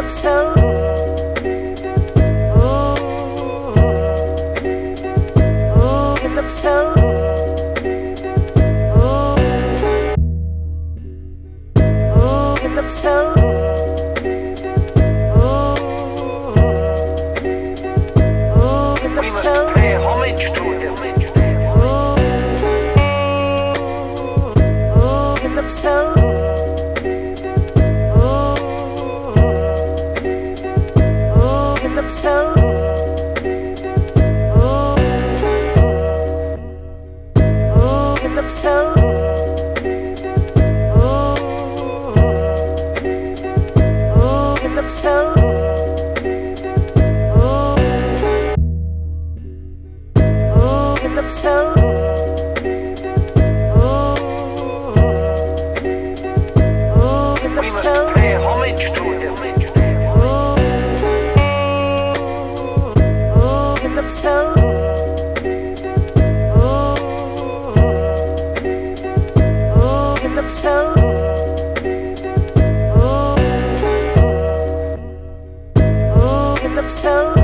looks so. Ooh, it looks so. Ooh, it looks so. Ooh, it looks so. We must pay homage to him. Ooh, it looks so. So, ooh, ooh, it looks so, ooh, ooh, it looks so, ooh, ooh, it looks so, ooh, ooh, it looks so. We must pay homage to him. So, ooh, ooh, it looks so, ooh, ooh, it looks so.